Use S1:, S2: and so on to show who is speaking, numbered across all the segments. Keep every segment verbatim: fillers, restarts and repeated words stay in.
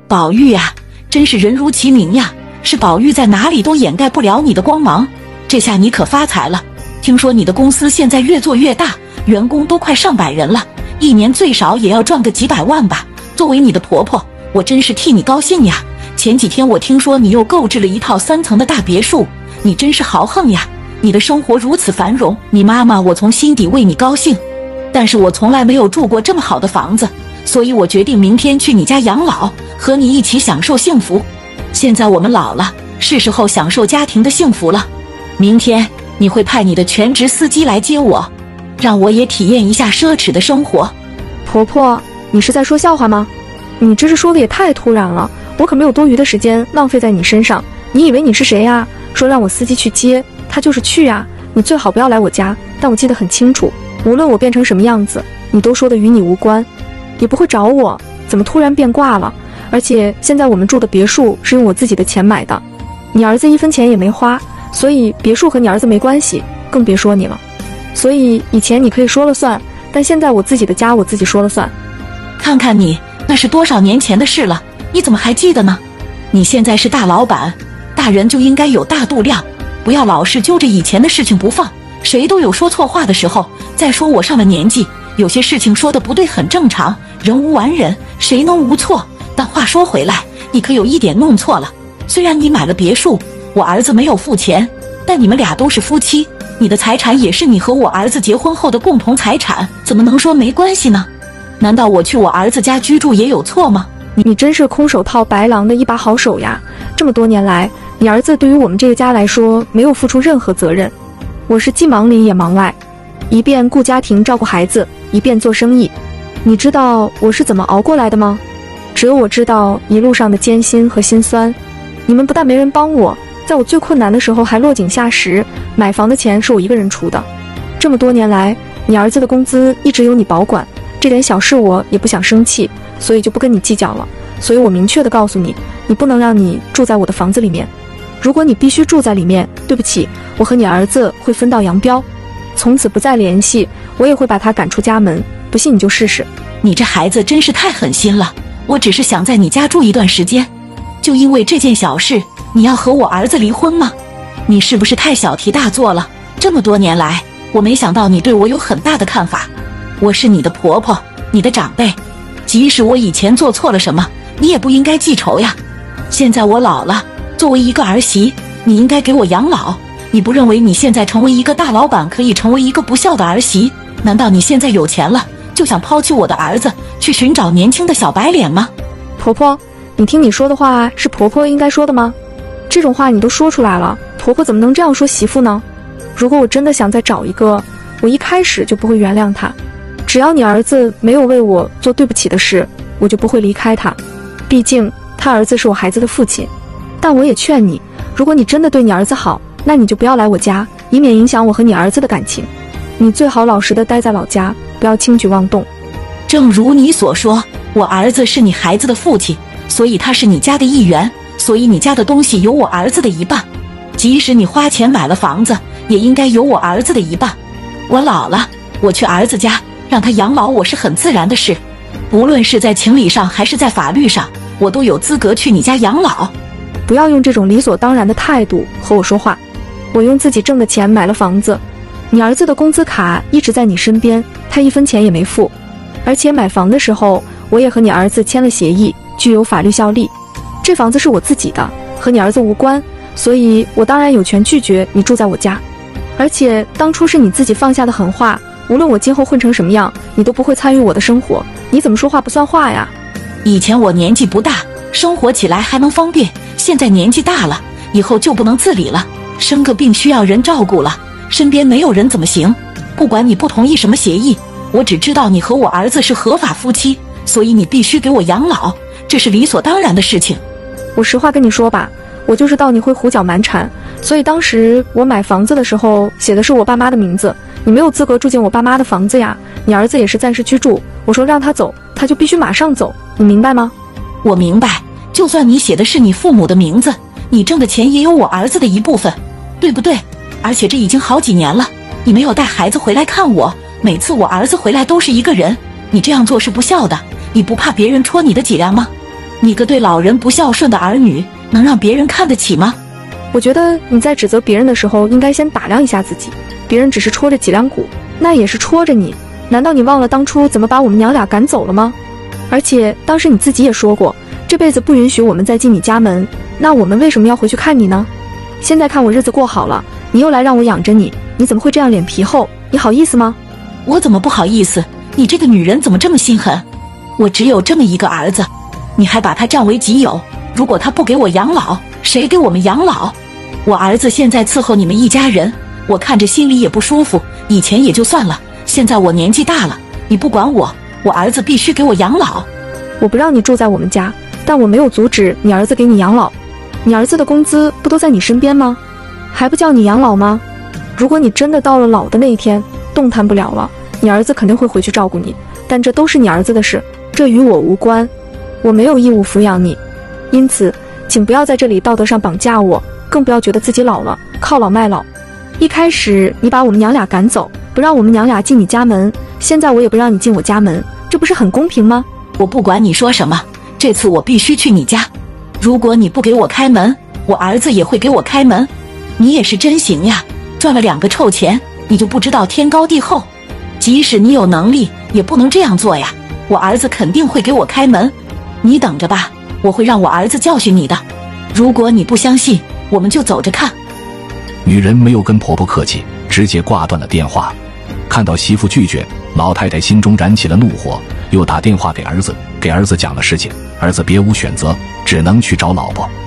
S1: 宝玉呀，真是人如其名呀，是宝玉在哪里都掩盖不了你的光芒。这下你可发财了，听说你的公司现在越做越大，员工都快上百人了，一年最少也要赚个几百万吧。作为你的婆婆，我真是替你高兴呀。前几天我听说你又购置了一套三层的大别墅，你真是豪横呀。你的生活如此繁荣，你妈妈我从心底为你高兴。但是我从来没有住过这么好的房子，所以我决定明天去你家养老，和你一起享受幸福。现在我们老了，是时候享受家庭的幸福了。明天你会派你的全职司机来接我，让我也体验一下奢侈的生活。
S2: 婆婆，你是在说笑话吗？你这是说的也太突然了，我可没有多余的时间浪费在你身上。你以为你是谁呀？说让我司机去接，他就是去呀。你最好不要来我家，但我记得很清楚，无论我变成什么样子，你都说的与你无关，也不会找我。怎么突然变卦了？而且现在我们住的别墅是用我自己的钱买的，你儿子一分钱也没花，所以别墅和你儿子没关系，更别说你了。所以以前你可以说了算，但现在我自己的家我自己说了算。
S1: 看看你，那是多少年前的事了，你怎么还记得呢？你现在是大老板，大人就应该有大度量，不要老是揪着以前的事情不放。谁都有说错话的时候，再说我上了年纪，有些事情说的不对很正常，人无完人，谁能无错？但话说回来，你可有一点弄错了。虽然你买了别墅，我儿子没有付钱，但你们俩都是夫妻，你的财产也是你和我儿子结婚后的共同财产，怎么能说没关系呢？难道我去我儿子家居住也有错吗？
S2: 你你真是空手套白狼的一把好手呀！这么多年来，你儿子对于我们这个家来说没有付出任何责任，我是既忙里也忙外，一边顾家庭照顾孩子，一边做生意。你知道我是怎么熬过来的吗？只有我知道一路上的艰辛和辛酸。你们不但没人帮我，在我最困难的时候还落井下石，买房的钱是我一个人出的。这么多年来，你儿子的工资一直由你保管，这点小事我也不想生气，所以就不跟你计较了。所以我明确地告诉你，你不能让你住在我的房子里面。如果你必须住在里面，对不起，我和你儿子会分道扬镳，从此不再联系，我也会把他赶出家门。不信你就试试。
S1: 你这孩子真是太狠心了，我只是想在你家住一段时间，就因为这件小事，你要和我儿子离婚吗？你是不是太小题大做了？这么多年来，我没想到你对我有很大的看法。我是你的婆婆，你的长辈，即使我以前做错了什么，你也不应该记仇呀。现在我老了，作为一个儿媳，你应该给我养老。你不认为你现在成为一个大老板可以成为一个不孝的儿媳？难道你现在有钱了，就想抛弃我的儿子，去寻找年轻的小白脸吗？
S2: 婆婆，你听你说的话是婆婆应该说的吗？这种话你都说出来了，婆婆怎么能这样说媳妇呢？如果我真的想再找一个，我一开始就不会原谅他。只要你儿子没有为我做对不起的事，我就不会离开他。毕竟他儿子是我孩子的父亲。但我也劝你，如果你真的对你儿子好，那你就不要来我家，以免影响我和你儿子的感情。你最好老实的待在老家，不要轻举妄动。
S1: 正如你所说，我儿子是你孩子的父亲，所以他是你家的一员，所以你家的东西有我儿子的一半。即使你花钱买了房子，也应该有我儿子的一半。我老了，我去儿子家让他养老，我是很自然的事。无论是在情理上还是在法律上，我都有资格去你家养老。
S2: 不要用这种理所当然的态度和我说话。我用自己挣的钱买了房子，你儿子的工资卡一直在你身边，他一分钱也没付。而且买房的时候，我也和你儿子签了协议，具有法律效力。这房子是我自己的，和你儿子无关，所以我当然有权拒绝你住在我家。而且当初是你自己放下的狠话，无论我今后混成什么样，你都不会参与我的生活。你怎么说话不算话呀？
S1: 以前我年纪不大，生活起来还能方便，现在年纪大了，以后就不能自理了，生个病需要人照顾了，身边没有人怎么行？不管你不同意什么协议，我只知道你和我儿子是合法夫妻，所以你必须给我养老，这是理所当然的事情。
S2: 我实话跟你说吧，我就知道你会胡搅蛮缠，所以当时我买房子的时候写的是我爸妈的名字，你没有资格住进我爸妈的房子呀。你儿子也是暂时居住，我说让他走，他就必须马上走，你明白吗？
S1: 我明白，就算你写的是你父母的名字，你挣的钱也有我儿子的一部分，对不对？而且这已经好几年了，你没有带孩子回来看我，每次我儿子回来都是一个人，你这样做是不孝的，你不怕别人戳你的脊梁吗？ 你个对老人不孝顺的儿女，能让别人看得起吗？
S2: 我觉得你在指责别人的时候，应该先打量一下自己。别人只是戳着脊梁骨，那也是戳着你。难道你忘了当初怎么把我们娘俩赶走了吗？而且当时你自己也说过，这辈子不允许我们再进你家门，那我们为什么要回去看你呢？现在看我日子过好了，你又来让我养着你，你怎么会这样脸皮厚？你好意思吗？
S1: 我怎么不好意思？你这个女人怎么这么心狠？我只有这么一个儿子，你还把他占为己有。如果他不给我养老，谁给我们养老？我儿子现在伺候你们一家人，我看着心里也不舒服。以前也就算了，现在我年纪大了，你不管我，我儿子必须给我养老。
S2: 我不让你住在我们家，但我没有阻止你儿子给你养老。你儿子的工资不都在你身边吗？还不叫你养老吗？如果你真的到了老的那一天动弹不了了，你儿子肯定会回去照顾你，但这都是你儿子的事，这与我无关。我没有义务抚养你，因此请不要在这里道德上绑架我，更不要觉得自己老了靠老卖老。一开始你把我们娘俩赶走，不让我们娘俩进你家门，现在我也不让你进我家门，这不是很公平吗？
S1: 我不管你说什么，这次我必须去你家。如果你不给我开门，我儿子也会给我开门。你也是真行呀，赚了两个臭钱，你就不知道天高地厚。即使你有能力，也不能这样做呀。我儿子肯定会给我开门，你等着吧，我会让我儿子教训你的。如果你不相信，我们就走着看。
S3: 女人没有跟婆婆客气，直接挂断了电话。看到媳妇拒绝，老太太心中燃起了怒火，又打电话给儿子，给儿子讲了事情。儿子别无选择，只能去找老婆。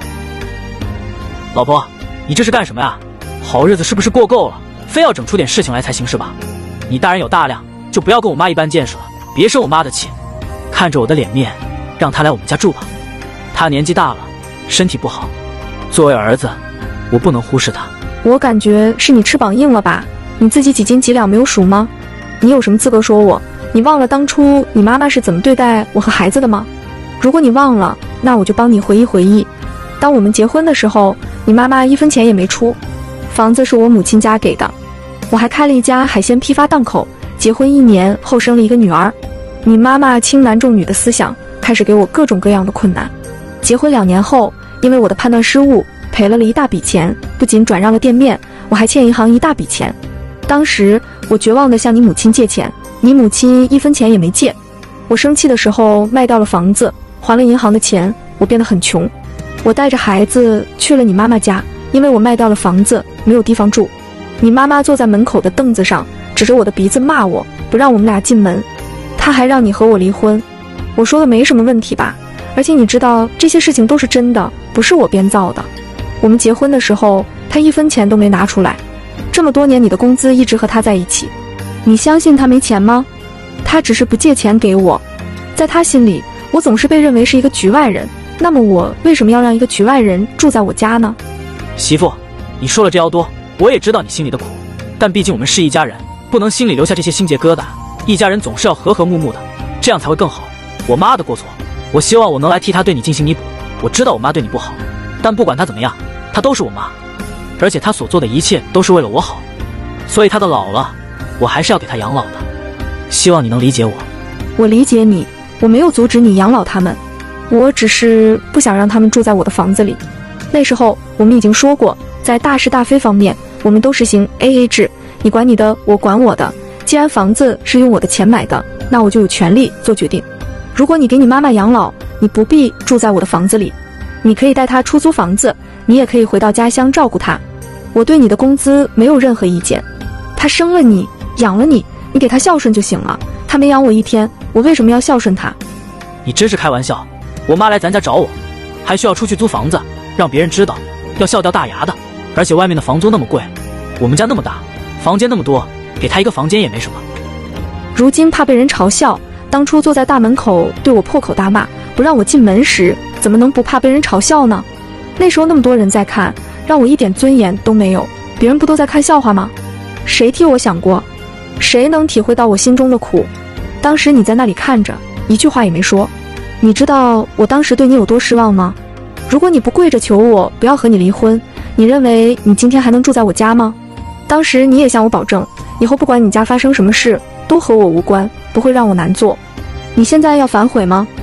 S4: 老婆，你这是干什么呀？好日子是不是过够了，非要整出点事情来才行是吧？你大人有大量，就不要跟我妈一般见识了，别生我妈的气。看着我的脸面，让她来我们家住吧。她年纪大了，身体不好，作为儿子，我不能忽视她。
S2: 我感觉是你翅膀硬了吧？你自己几斤几两没有数吗？你有什么资格说我？你忘了当初你妈妈是怎么对待我和孩子的吗？如果你忘了，那我就帮你回忆回忆。当我们结婚的时候，你妈妈一分钱也没出，房子是我母亲家给的，我还开了一家海鲜批发档口。结婚一年后生了一个女儿，你妈妈轻男重女的思想开始给我各种各样的困难。结婚两年后，因为我的判断失误，赔了了一大笔钱，不仅转让了店面，我还欠银行一大笔钱。当时我绝望地向你母亲借钱，你母亲一分钱也没借。我生气的时候卖掉了房子，还了银行的钱，我变得很穷。我带着孩子去了你妈妈家，因为我卖掉了房子，没有地方住。你妈妈坐在门口的凳子上，指着我的鼻子骂我，不让我们俩进门。她还让你和我离婚。我说的没什么问题吧？而且你知道这些事情都是真的，不是我编造的。我们结婚的时候，她一分钱都没拿出来。这么多年你的工资一直和她在一起，你相信她没钱吗？她只是不借钱给我。在她心里，我总是被认为是一个局外人，那么我为什么要让一个局外人住在我家呢？
S4: 媳妇，你说了这妖多，我也知道你心里的苦，但毕竟我们是一家人，不能心里留下这些心结疙瘩。一家人总是要和和睦睦的，这样才会更好。我妈的过错，我希望我能来替她对你进行弥补。我知道我妈对你不好，但不管她怎么样，她都是我妈，而且她所做的一切都是为了我好，所以她的老了，我还是要给她养老的。希望你能理解我。
S2: 我理解你，我没有阻止你养老他们，我只是不想让他们住在我的房子里。那时候我们已经说过，在大是大非方面，我们都实行 A A 制，你管你的，我管我的。既然房子是用我的钱买的，那我就有权利做决定。如果你给你妈妈养老，你不必住在我的房子里，你可以带她出租房子，你也可以回到家乡照顾她。我对你的工资没有任何意见，她生了你，养了你，你给她孝顺就行了。她没养我一天，我为什么要孝顺她？
S4: 你真是开玩笑，我妈来咱家找我，还需要出去租房子，让别人知道，要笑掉大牙的。而且外面的房租那么贵，我们家那么大，房间那么多，给她一个房间也没什么。
S2: 如今怕被人嘲笑，当初坐在大门口对我破口大骂，不让我进门时，怎么能不怕被人嘲笑呢？那时候那么多人在看，让我一点尊严都没有，别人不都在看笑话吗？谁替我想过？谁能体会到我心中的苦？当时你在那里看着，一句话也没说。你知道我当时对你有多失望吗？如果你不跪着求我不要和你离婚，你认为你今天还能住在我家吗？当时你也向我保证，以后不管你家发生什么事，都和我无关，不会让我难做。你现在要反悔吗？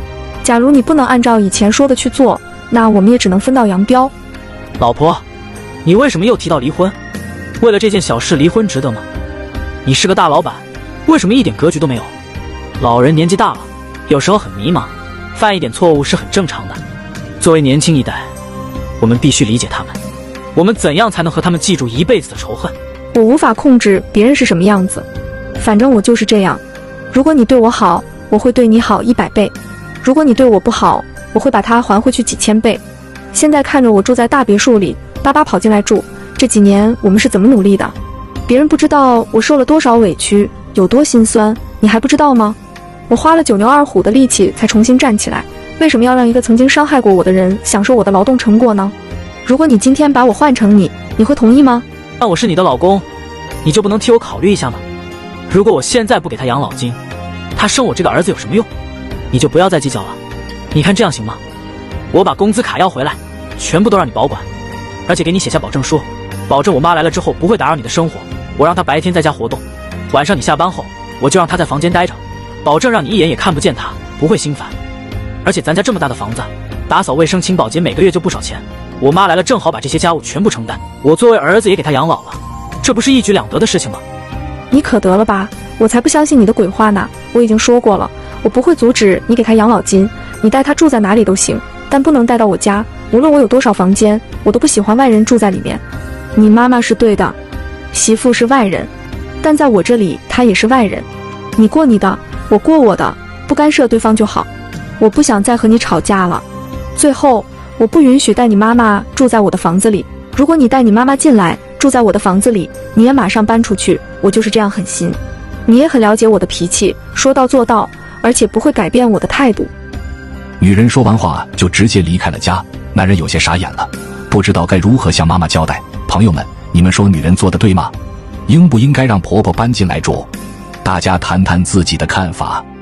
S2: 假如你不能按照以前说的去做，那我们也只能分道扬镳。
S4: 老婆，你为什么又提到离婚？为了这件小事离婚值得吗？你是个大老板，为什么一点格局都没有？老人年纪大了，有时候很迷茫，犯一点错误是很正常的。作为年轻一代，我们必须理解他们。我们怎样才能和他们记住一辈子的仇恨？
S2: 我无法控制别人是什么样子，反正我就是这样。如果你对我好，我会对你好一百倍；如果你对我不好，我会把它还回去几千倍。现在看着我住在大别墅里，爸爸跑进来住，这几年我们是怎么努力的？别人不知道我受了多少委屈，有多心酸，你还不知道吗？我花了九牛二虎的力气才重新站起来，为什么要让一个曾经伤害过我的人享受我的劳动成果呢？如果你今天把我换成你，你会同意吗？
S4: 那我是你的老公，你就不能替我考虑一下吗？如果我现在不给他养老金，他生我这个儿子有什么用？你就不要再计较了。你看这样行吗？我把工资卡要回来，全部都让你保管，而且给你写下保证书，保证我妈来了之后不会打扰你的生活。我让她白天在家活动，晚上你下班后，我就让她在房间待着，保证让你一眼也看不见她，不会心烦。而且咱家这么大的房子，打扫卫生清保洁每个月就不少钱，我妈来了正好把这些家务全部承担，我作为儿子也给她养老了，这不是一举两得的事情吗？
S2: 你可得了吧，我才不相信你的鬼话呢。我已经说过了，我不会阻止你给她养老金，你带她住在哪里都行，但不能带到我家。无论我有多少房间，我都不喜欢外人住在里面。你妈妈是对的，媳妇是外人，但在我这里她也是外人。你过你的，我过我的，不干涉对方就好。我不想再和你吵架了。最后，我不允许带你妈妈住在我的房子里。如果你带你妈妈进来住在我的房子里，你也马上搬出去。我就是这样狠心。你也很了解我的脾气，说到做到，而且不会改变我的态度。
S3: 女人说完话就直接离开了家，男人有些傻眼了，不知道该如何向妈妈交代。朋友们，你们说女人做得对吗？应不应该让婆婆搬进来住？大家谈谈自己的看法。